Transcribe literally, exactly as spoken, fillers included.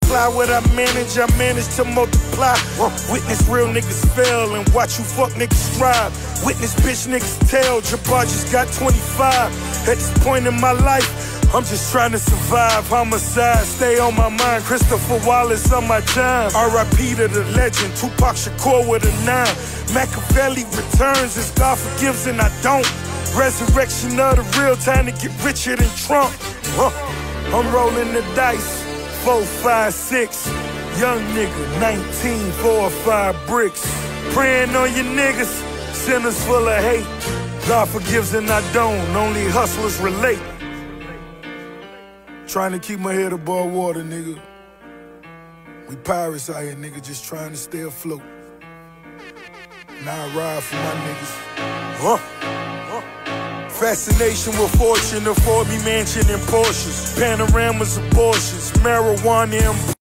supply what I manage, I manage to multiply. Witness real niggas fail and watch you fuck niggas strive. Witness bitch niggas tell, Jabbar just got twenty-five. At this point in my life, I'm just trying to survive. Homicide, stay on my mind. Christopher Wallace on my time. R I P to the legend, Tupac Shakur with a nine. Machiavelli returns as God forgives and I don't. Resurrection of the real, time to get richer than Trump. Huh. I'm rolling the dice, four, five, six. Young nigga, nineteen, four or five bricks. Praying on your niggas, sinners full of hate. God forgives and I don't, only hustlers relate. Trying to keep my head above water, nigga. We pirates out here, nigga, just trying to stay afloat. Now I ride for my niggas. Huh? Huh? Fascination with fortune, afford me mansion and Porsches. Panoramas, abortions, marijuana and